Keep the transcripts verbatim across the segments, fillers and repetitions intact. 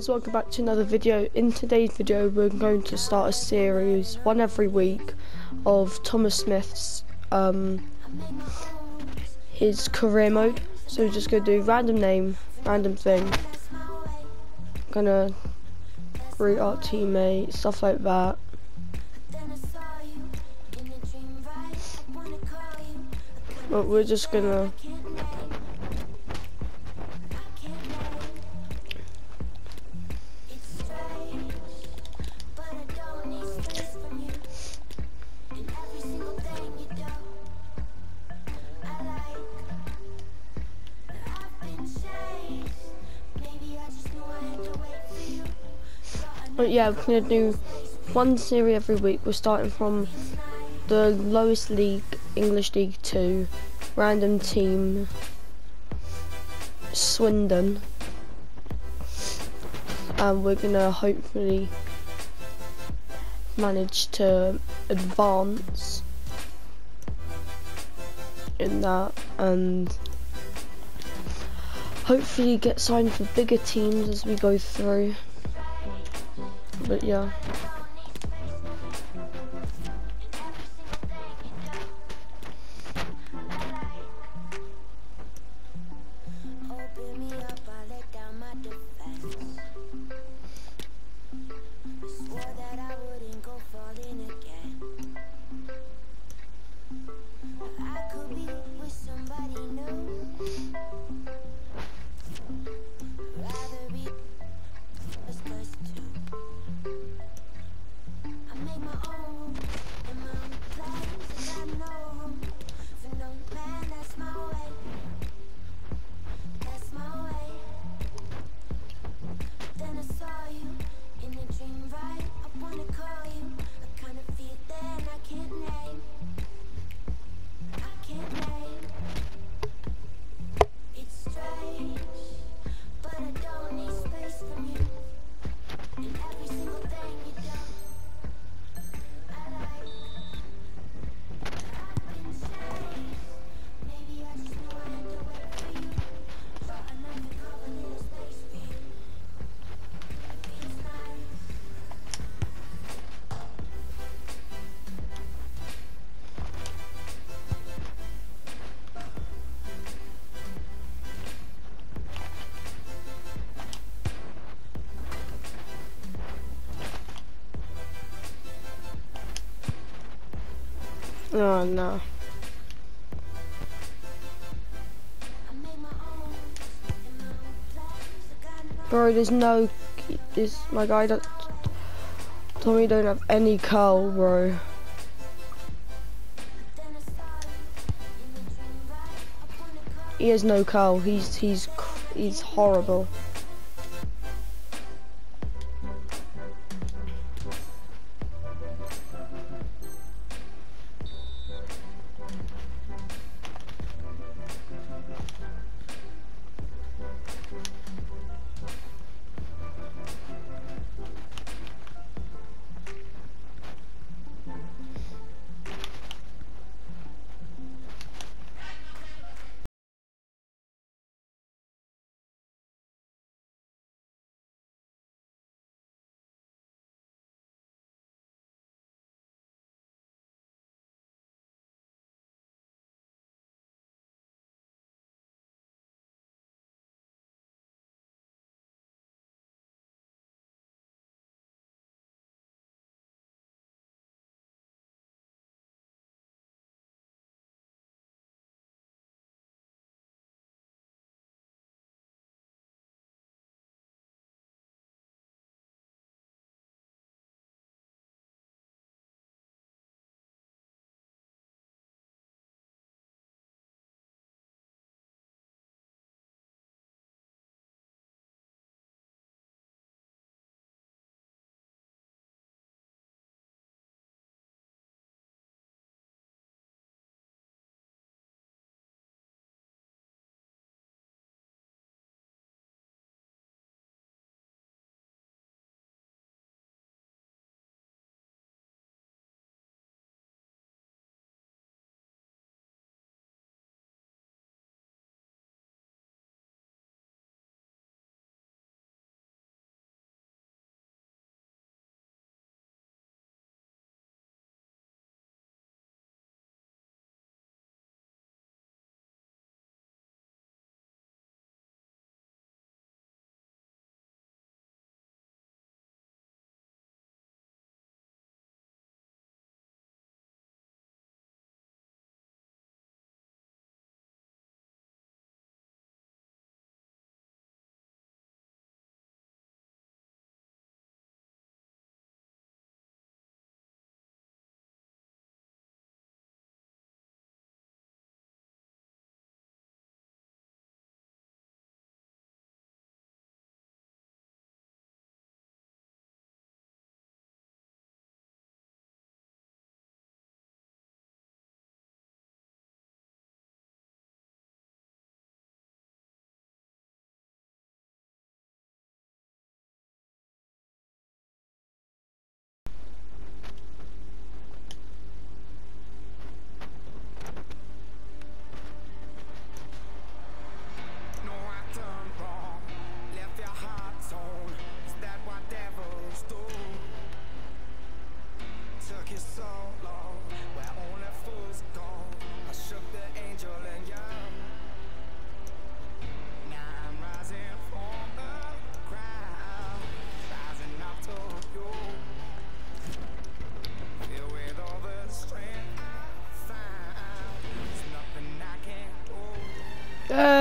guys, welcome back to another video. In today's video we're going to start a series, one every week, of Thomas Smith's um his career mode. So we're just gonna do random name, random thing, gonna greet our teammates, stuff like that. But we're just gonna But yeah, we're gonna do one series every week. We're starting from the lowest league, English League Two, random team, Swindon, and we're gonna hopefully manage to advance in that and hopefully get signed for bigger teams as we go through. But yeah. Oh no. Bro, there's no, this, my guy don't, Tommy don't have any coal, bro. He has no coal, he's, he's, he's horrible.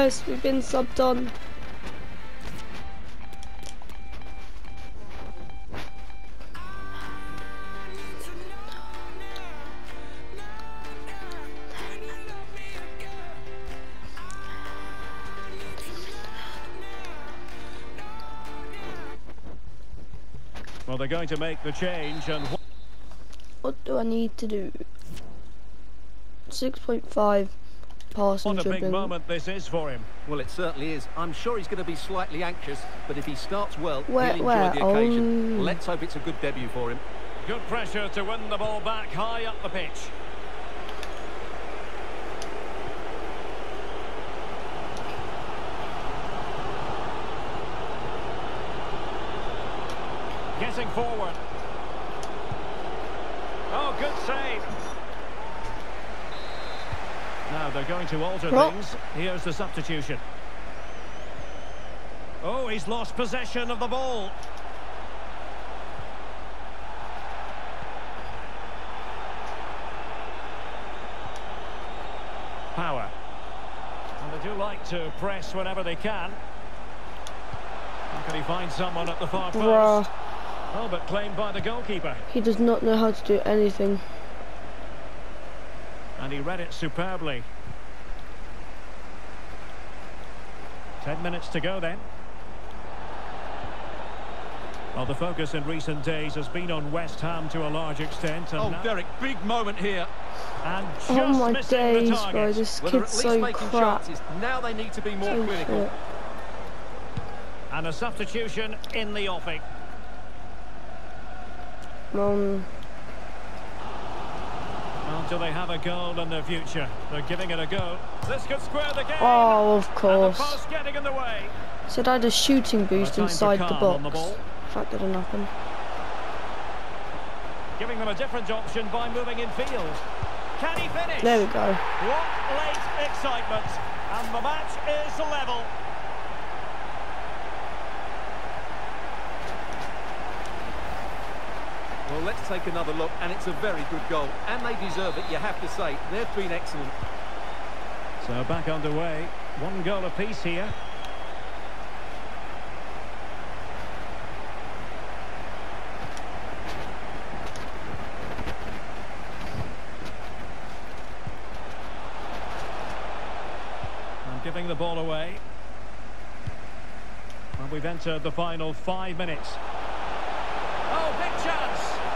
Yes, we've been subbed on. Well, they're going to make the change, and what do I need to do? six point five passing what a big dribbling. moment this is for him. Well, it certainly is. I'm sure he's going to be slightly anxious, but if he starts well, Where- he'll enjoy where? the occasion. Oh. Let's hope it's a good debut for him. Good pressure to win the ball back high up the pitch. Getting forward. Oh, good save. Now they're going to alter Oh. things. Here's the substitution. Oh, he's lost possession of the ball. Power. And they do like to press whenever they can. How can he find someone at the far Bruh, post? Oh, but claimed by the goalkeeper. he does not know how to do anything. And he read it superbly. Ten minutes to go then. Well, the focus in recent days has been on West Ham to a large extent. And Oh, now- Derek, big moment here. And just Oh my missing the days, target. bro, this Well, they're kid's at least so making crap. chances. Now they need to be more So clinical. shit. And a substitution in the offing. Um, Well, do they have a goal in their future? They're giving it a go. This could square the game. oh, of And the course. post getting in the way. Said I had a shooting boost time for inside the calm on the box. ball. That didn't happen. Giving them a different option by moving in field. Can he finish? There we go. What late excitement. And the match is level. Well, let's take another look, and it's a very good goal. And they deserve it, you have to say. They've been excellent. So back underway. One goal apiece here. And giving the ball away. And we've entered the final five minutes. Oh, big chance.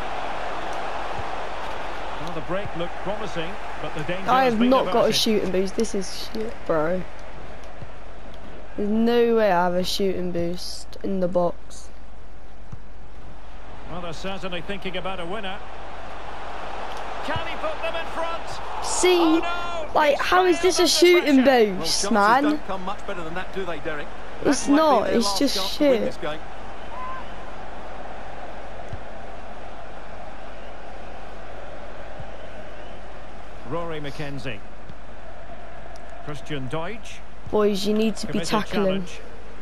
Well, the break looked promising, but the danger I has have been not got a averted. shooting boost. This is shit, bro. There's no way I have a shooting boost in the box. Well, they're certainly thinking about a winner. Can he put them in front? See, Oh, no! like, He's how is failed this a under shooting pressure. Well, boost, chances man? don't come much better than that, do they, Derek? That It's might be not, their it's last just chance to win shit. this game. Rory McKenzie. Christian Deutsch. Boys, you need to be Committed tackling. challenge.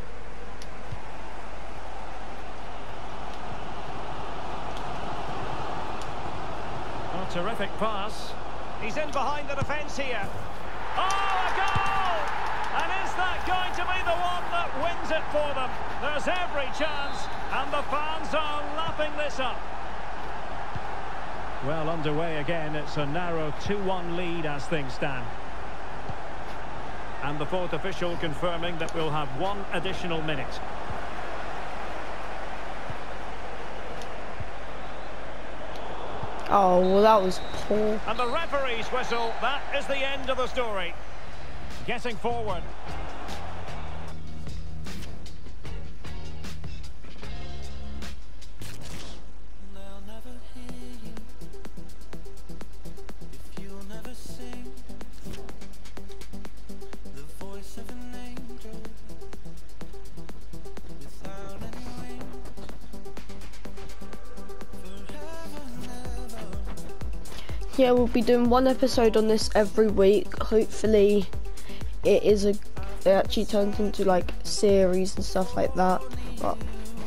Oh, terrific pass. He's in behind the defence here. Oh, a goal! And is that going to be the one that wins it for them? There's every chance, and the fans are lapping this up. Well, underway again. It's a narrow two one lead as things stand. And the fourth official confirming that we'll have one additional minute. Oh, well, that was poor. And the referee's whistle, that is the end of the story. Getting forward. Yeah, we'll be doing one episode on this every week. Hopefully, it is a. It actually turns into like series and stuff like that. But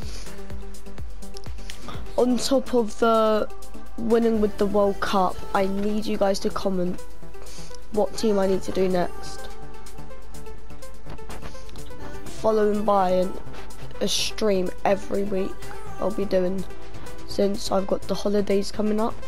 on top of the winning with the World Cup, I need you guys to comment what team I need to do next. following by an, a stream every week. I'll be doing since I've got the holidays coming up.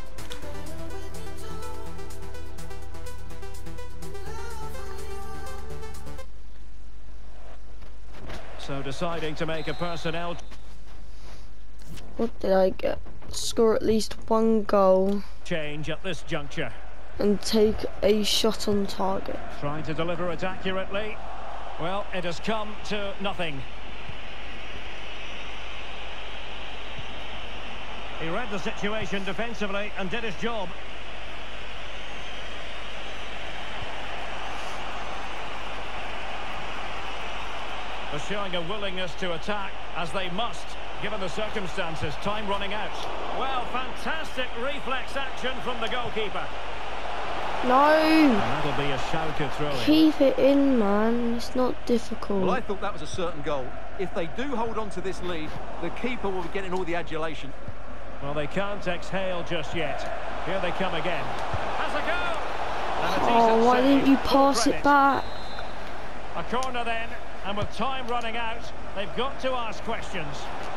So deciding to make a personnel What did I get? Score at least one goal change at this juncture. and take a shot on target. Trying to deliver it accurately. Well, it has come to nothing. He read the situation defensively and did his job. They're showing a willingness to attack, as they must, given the circumstances. Time running out. Well, fantastic reflex action from the goalkeeper. No! And that'll be a Schalke throw-in. Keep it in, man. It's not difficult. Well, I thought that was a certain goal. If they do hold on to this lead, the keeper will be getting all the adulation. Well, they can't exhale just yet. Here they come again. Has a go! And a Oh, decent why save. didn't you Full pass it credit. back? A corner then, and with time running out, they've got to ask questions.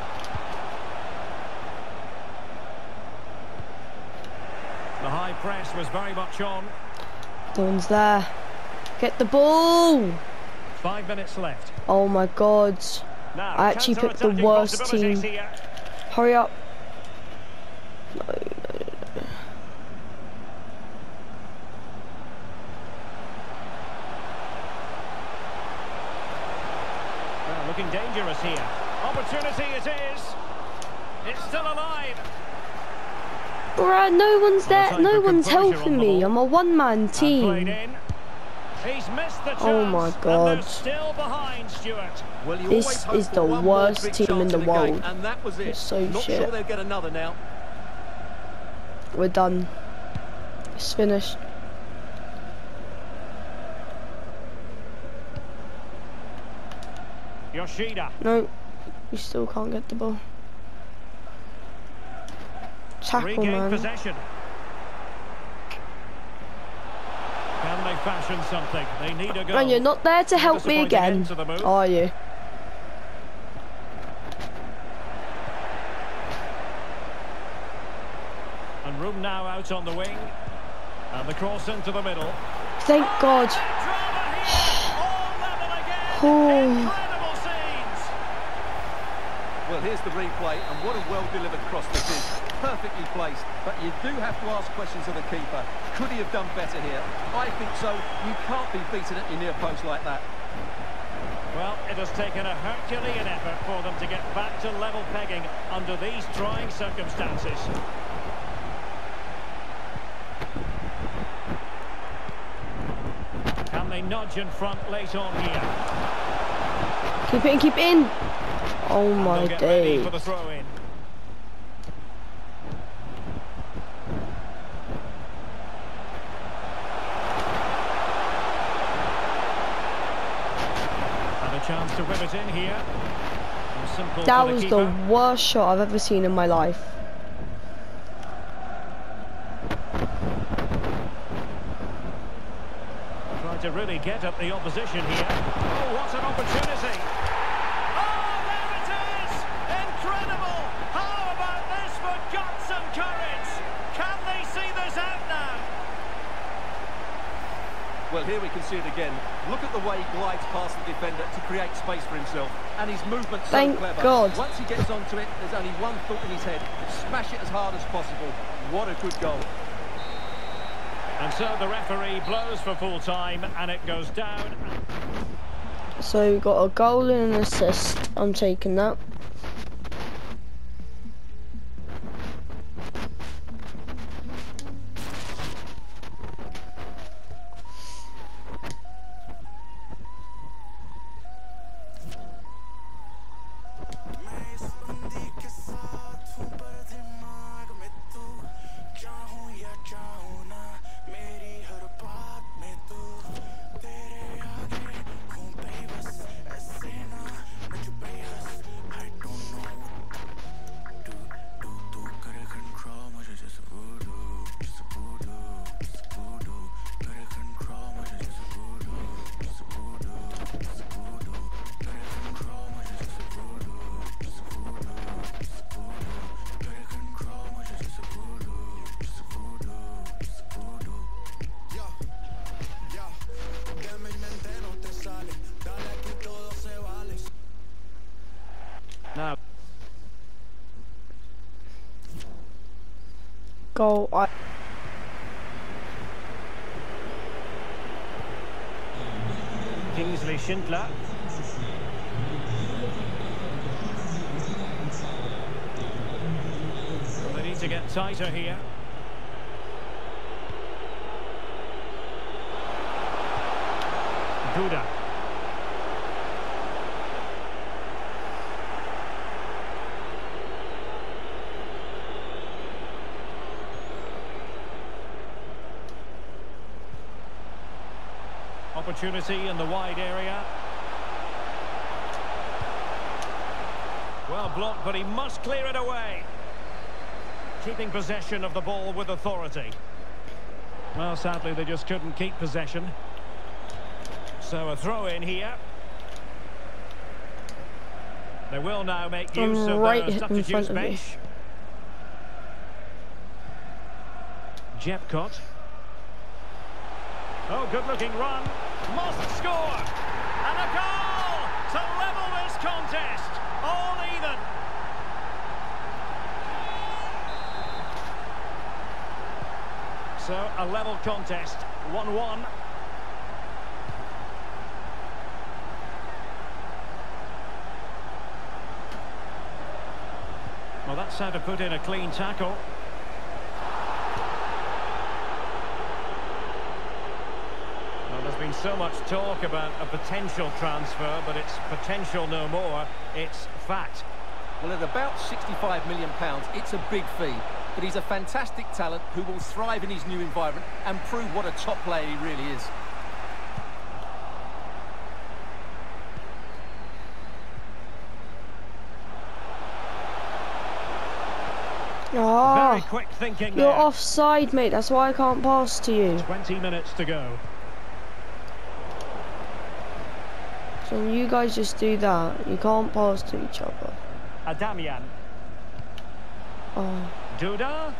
The high press was very much on. No one's there. Get the ball! Five minutes left. Oh my god. Now, I actually picked the counter-attacking worst possibilities team. here. Hurry up. No, no, no. Well, looking dangerous here. Opportunity it is. It's still alive. Bruh, no one's there. time No for one's composure helping on the me. ball. I'm a one-man And played team. in. He's missed the chance. Oh my And God. they're still behind, Stuart. Well, you This always hope is for the one more worst big team in chance the in game, world. and that was it. It's so Not shit. sure they'll get another now. We're done. It's finished. Yoshida. No, we still can't get the ball. Tackle, Regain man. possession. Can they fashion something? They need a goal. Man, you're not there to help me Disappointing again, end to the move. are you? And room now out on the wing. And the cross into the middle. Thank God. Drama here. All level again. Oh. Incredible scenes. Well, here's the replay, and what a well-delivered cross this is. Perfectly placed, but you do have to ask questions of the keeper. Could he have done better here? I think so. You can't be beaten at your near post like that. Well, it has taken a Herculean effort for them to get back to level pegging under these trying circumstances. Can they nudge in front late on here? Keep it in, keep it in. Oh my They'll get ready days. for the throw-in. And a chance to whip it in here. And simple That for the was keeper. the worst shot I've ever seen in my life. Trying to really get at the opposition here. Oh, what an opportunity! Oh, there it is! Incredible! How about this for guts and courage? Can they see this out now? Well, here we can see it again. Look at the way he glides past the defender to create space for himself. And his movement's so Thank clever. God. Once he gets onto it, there's only one thought in his head. Smash it as hard as possible. What a good goal. And so the referee blows for full time, and it goes down. So we got a goal and an assist. I'm taking that. goal. I Kingsley Schindler. They need to get tighter here. Duda. Opportunity in the wide area. Well blocked, but he must clear it away. Keeping possession of the ball with authority. Well, sadly, they just couldn't keep possession. So a throw in here. They will now make use I'm of right the in substitutes front of bench. Jepcott. Oh, good-looking run. Must score. And a goal to level this contest. All even. So a level contest. one one. Well, that's how to put in a clean tackle. Well, there's been so much talk about a potential transfer, but it's potential no more. It's fact. Well, at about sixty-five million pounds, it's a big fee. But he's a fantastic talent who will thrive in his new environment and prove what a top player he really is. Oh, Very quick thinking you're there. offside, mate. That's why I can't pass to you. twenty minutes to go. So you guys just do that. You can't pass to each other. Adamian. Oh. Duda.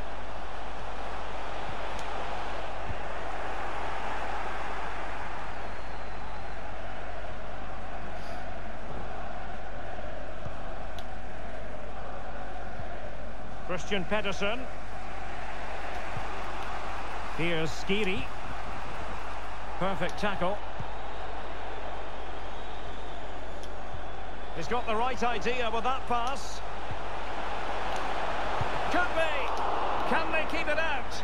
Christian Pedersen. Here's Skiri. Perfect tackle. He's got the right idea with that pass. Could be. Can they keep it out?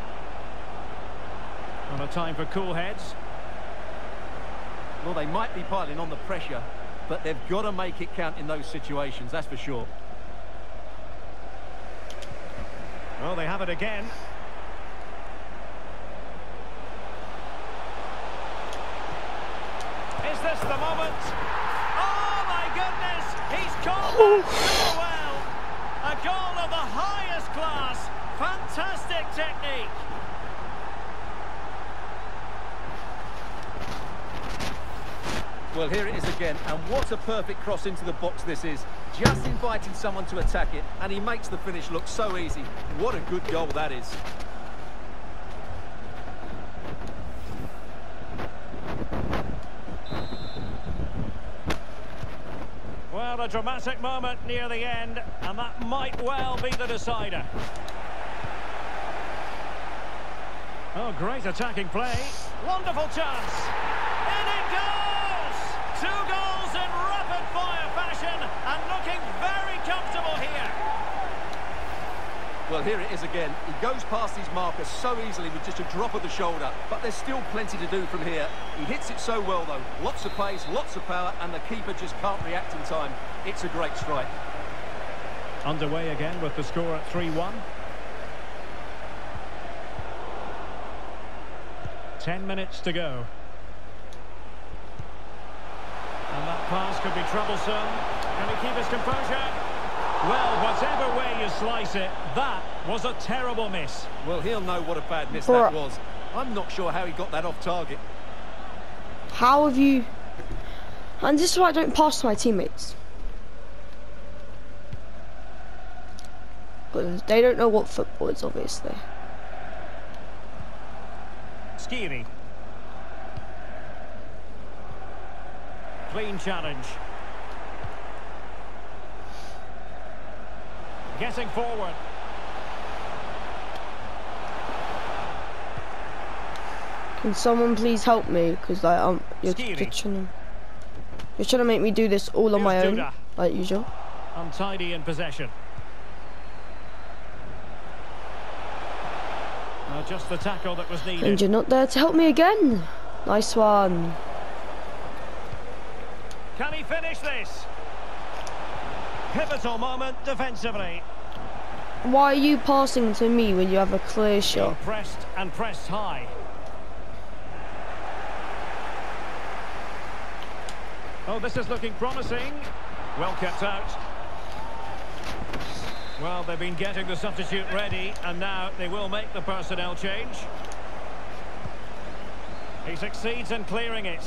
Not a time for cool heads. Well, they might be piling on the pressure, but they've got to make it count in those situations, that's for sure. Well, they have it again. Is this the moment? Oh, my goodness! He's caught that so well! A goal of the highest class. Fantastic technique. Well, here it is again, and what a perfect cross into the box this is. Just inviting someone to attack it, and he makes the finish look so easy. What a good goal that is. Well, a dramatic moment near the end, and that might well be the decider. Oh, great attacking play. Wonderful chance. In it goes! Two goals in rapid-fire fashion, and looking very comfortable here. Well, here it is again. He goes past his marker so easily with just a drop of the shoulder, but there's still plenty to do from here. He hits it so well, though. Lots of pace, lots of power, and the keeper just can't react in time. It's a great strike. Underway again with the score at three one. Ten minutes to go. And that pass could be troublesome. Can he keep his composure? Well, whatever way you slice it, that was a terrible miss. Well, he'll know what a bad miss For that was. I'm not sure how he got that off target. How have you... And this is why I don't pass to my teammates. Because they don't know what football is, obviously. Skiri. Clean challenge. Getting forward. Can someone please help me? Because like um, you're, you're trying to, you're trying to make me do this all on my own, Duda. like usual. Untidy in possession. Uh, just the tackle that was needed. And you're not there to help me again. Nice one. Can he finish this? Pivotal moment defensively. Why are you passing to me when you have a clear shot? Pressed and pressed high. Oh, this is looking promising. Well kept out. Well, they've been getting the substitute ready, and now they will make the personnel change. He succeeds in clearing it.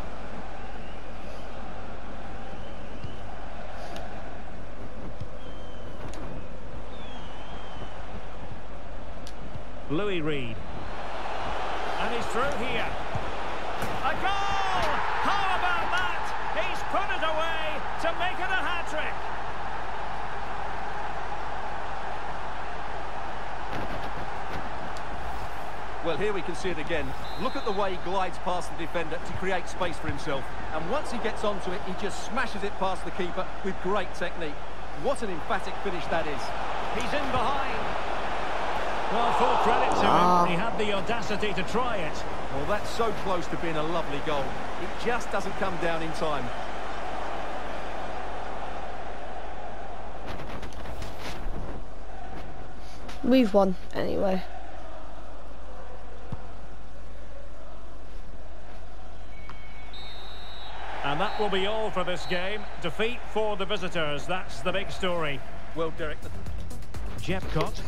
Louis Reed. And he's through here. A goal! How about that? He's put it away to make it a hat-trick. Well, here we can see it again. Look at the way he glides past the defender to create space for himself. And once he gets onto it, he just smashes it past the keeper with great technique. What an emphatic finish that is. He's in behind. Well, full credit to Ah. him. He had the audacity to try it. Well, that's so close to being a lovely goal. It just doesn't come down in time. We've won anyway. And that will be all for this game. Defeat for the visitors. That's the big story. Well, Derek... Jeffcott.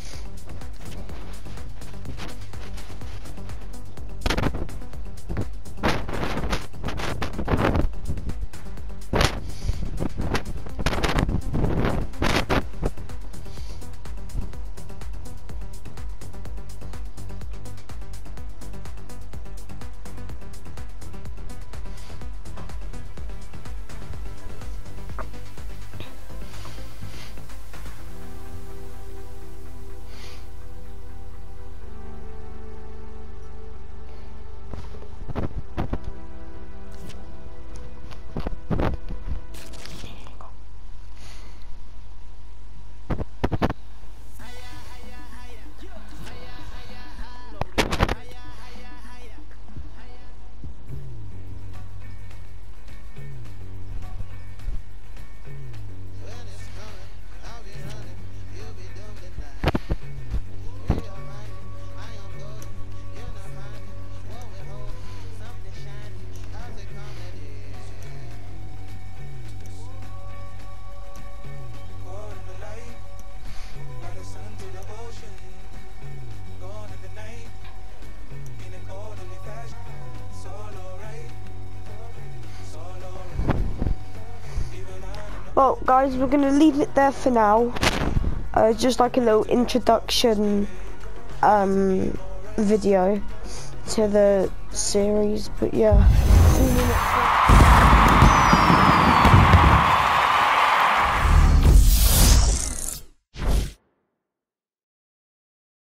Well, guys, we're gonna leave it there for now. Uh, just like a little introduction um, video to the series, but yeah. See you next time.